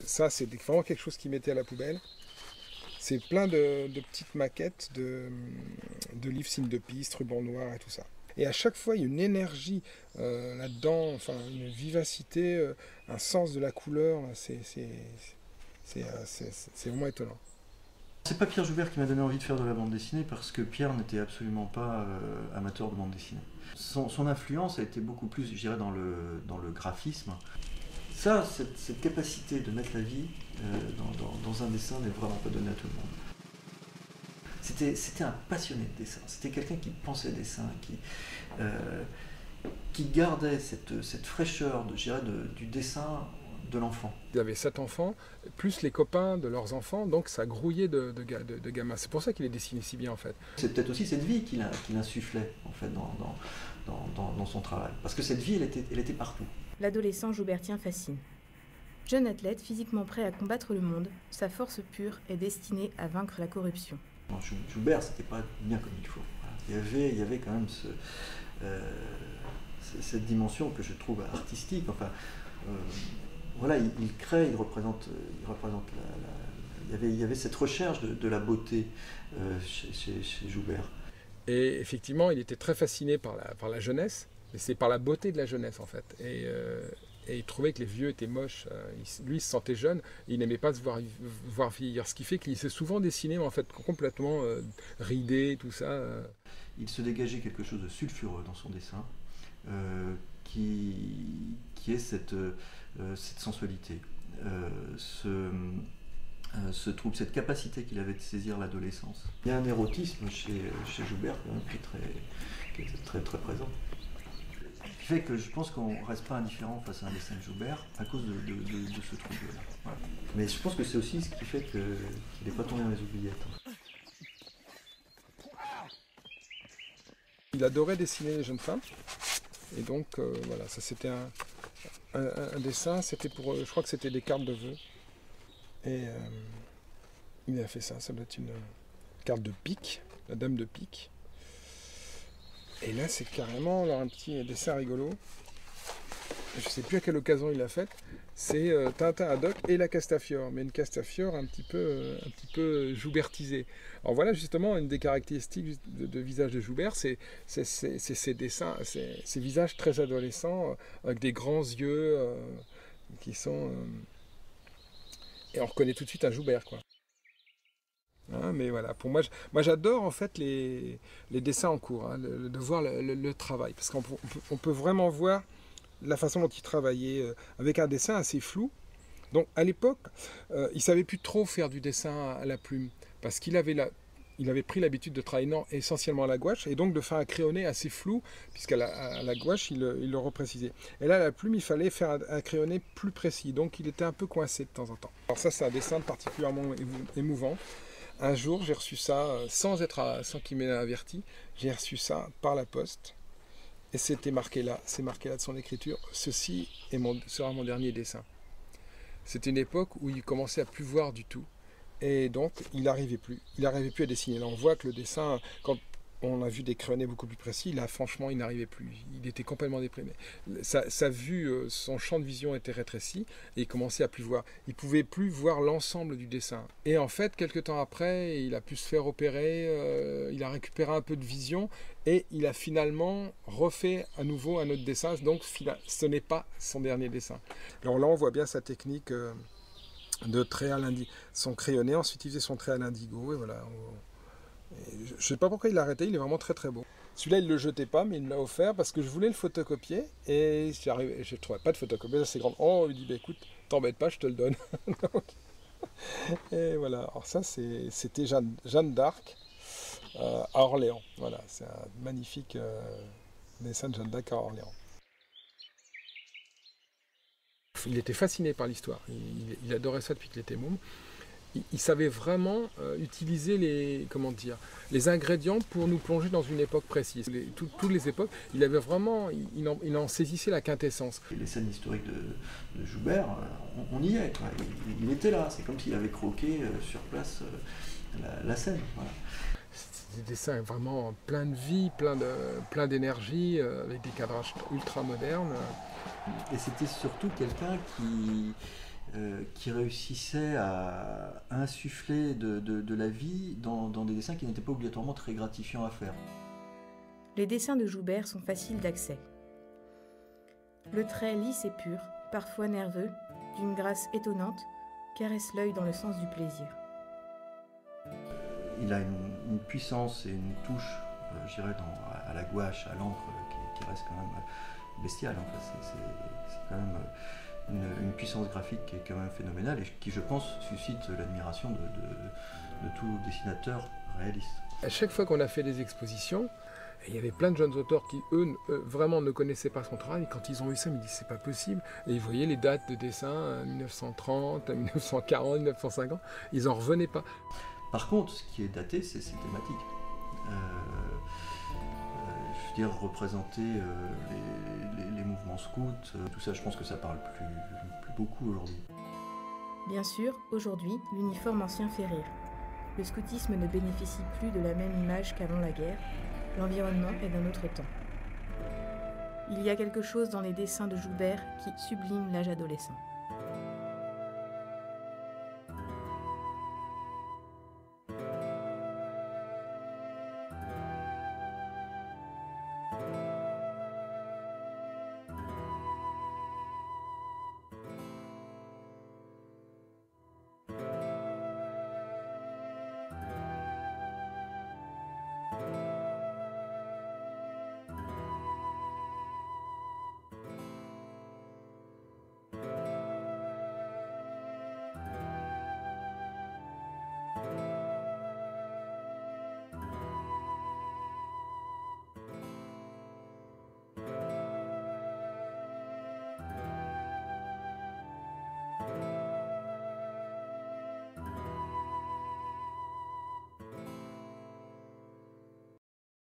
ça, c'est vraiment quelque chose qu'il mettait à la poubelle. C'est plein de petites maquettes de livres signes de piste, ruban noir et tout ça. Et à chaque fois, il y a une énergie là-dedans, enfin une vivacité, un sens de la couleur. C'est vraiment étonnant. C'est pas Pierre Joubert qui m'a donné envie de faire de la bande dessinée parce que Pierre n'était absolument pas amateur de bande dessinée. Son influence a été beaucoup plus, je dirais, dans le graphisme. Ça, cette capacité de mettre la vie dans un dessin n'est vraiment pas donnée à tout le monde. C'était un passionné de dessin, c'était quelqu'un qui pensait dessin, qui gardait cette fraîcheur du dessin de l'enfant. Il avait 7 enfants, plus les copains de leurs enfants, donc ça grouillait de gamins. C'est pour ça qu'il est dessiné si bien en fait. C'est peut-être aussi cette vie qu'il insufflait en fait dans son travail. Parce que cette vie, elle était partout. L'adolescent joubertien fascine. Jeune athlète physiquement prêt à combattre le monde, sa force pure est destinée à vaincre la corruption. Joubert, c'était pas bien comme il faut. Voilà. Il y avait quand même cette dimension que je trouve artistique. Enfin, voilà, il crée, il représente il y avait cette recherche de la beauté chez Joubert. Et effectivement, il était très fasciné par la jeunesse, mais c'est par la beauté de la jeunesse en fait. Et il trouvait que les vieux étaient moches. Lui, il se sentait jeune, il n'aimait pas se voir vieillir. Ce qui fait qu'il s'est souvent dessiné, mais en fait complètement ridé, tout ça. Il se dégageait quelque chose de sulfureux dans son dessin, qui est cette sensualité, ce trouble, cette capacité qu'il avait de saisir l'adolescence. Il y a un érotisme chez Joubert quand même, qui est très très présent. Ce qui fait que je pense qu'on ne reste pas indifférent face à un dessin de Joubert à cause de ce trouble-là. Voilà. Mais je pense que c'est aussi ce qui fait qu'il n'est pas tombé dans les oubliettes. Il adorait dessiner les jeunes femmes. Et donc voilà, ça c'était un dessin, c'était pour, je crois que c'était des cartes de vœux. Et il a fait ça doit être une carte de pique, la dame de pique. Et là c'est carrément alors, un petit dessin rigolo. Je ne sais plus à quelle occasion il l'a fait. C'est Tintin Haddock et la Castafiore, mais une Castafiore un petit peu joubertisée. Alors voilà justement une des caractéristiques de visage de Joubert, c'est ces dessins, ces visages très adolescents, avec des grands yeux qui sont... Et on reconnaît tout de suite un Joubert, quoi. Hein, mais voilà, pour moi j'adore en fait les dessins en cours, hein, de voir le travail, parce qu'on peut vraiment voir la façon dont il travaillait avec un dessin assez flou. Donc à l'époque, il ne savait plus trop faire du dessin à la plume, parce qu'il avait pris l'habitude de travailler essentiellement à la gouache, et donc de faire un crayonné assez flou, puisqu'à la gouache, il le reprécisait. Et là, à la plume, il fallait faire un crayonné plus précis, donc il était un peu coincé de temps en temps. Alors ça, c'est un dessin particulièrement émouvant. Un jour, j'ai reçu ça, sans qu'il m'ait averti, j'ai reçu ça par la poste. Et c'est marqué là de son écriture, ceci sera mon dernier dessin. C'était une époque où il commençait à plus voir du tout. Et donc, il n'arrivait plus à dessiner. Là, on voit que le dessin, quand on a vu des crayonnés beaucoup plus précis, là, franchement, il n'arrivait plus. Il était complètement déprimé. Sa vue, son champ de vision était rétréci et il commençait à plus voir. Il ne pouvait plus voir l'ensemble du dessin. Et en fait, quelques temps après, il a pu se faire opérer, il a récupéré un peu de vision et il a finalement refait à nouveau un autre dessin. Donc, ce n'est pas son dernier dessin. Alors là, on voit bien sa technique de trait à l'indigo, son crayonné. Ensuite, il faisait son trait à l'indigo et voilà. Je ne sais pas pourquoi il l'a arrêté, il est vraiment très très beau. Celui-là, il ne le jetait pas, mais il me l'a offert parce que je voulais le photocopier et je ne trouvais pas de photocopieuse assez grande. Oh, il dit, bah, écoute, t'embête pas, je te le donne. Et voilà, alors ça, c'était Jeanne d'Arc à Orléans. Voilà, c'est un magnifique dessin de Jeanne d'Arc à Orléans. Il était fasciné par l'histoire, il adorait ça depuis qu'il était môme. Il savait vraiment utiliser les ingrédients pour nous plonger dans une époque précise. Toutes les époques, il en saisissait la quintessence. Les scènes historiques de Joubert, on y est, quoi. Il était là, c'est comme s'il avait croqué sur place la scène. Voilà. C'est des dessins vraiment plein de vie, plein d'énergie, avec des cadrages ultra modernes. Et c'était surtout quelqu'un qui réussissait à insuffler de la vie dans des dessins qui n'étaient pas obligatoirement très gratifiants à faire. Les dessins de Joubert sont faciles d'accès. Le trait lisse et pur, parfois nerveux, d'une grâce étonnante, caresse l'œil dans le sens du plaisir. Il a une puissance et une touche, je dirais, à la gouache, à l'encre, qui reste quand même bestiale. En fait. C'est quand même une puissance graphique qui est quand même phénoménale et qui, je pense, suscite l'admiration de tout dessinateur réaliste. À chaque fois qu'on a fait des expositions, il y avait plein de jeunes auteurs qui, eux, vraiment ne connaissaient pas son travail. Et quand ils ont vu ça, ils me disent c'est pas possible. Et ils voyaient les dates de dessin, 1930, 1940, 1950. Ils n'en revenaient pas. Par contre, ce qui est daté, c'est ses thématiques. Je veux dire, représenter les mouvements scouts, tout ça, je pense que ça parle plus beaucoup aujourd'hui. Bien sûr, aujourd'hui, l'uniforme ancien fait rire. Le scoutisme ne bénéficie plus de la même image qu'avant la guerre. L'environnement est d'un autre temps. Il y a quelque chose dans les dessins de Joubert qui sublime l'âge adolescent.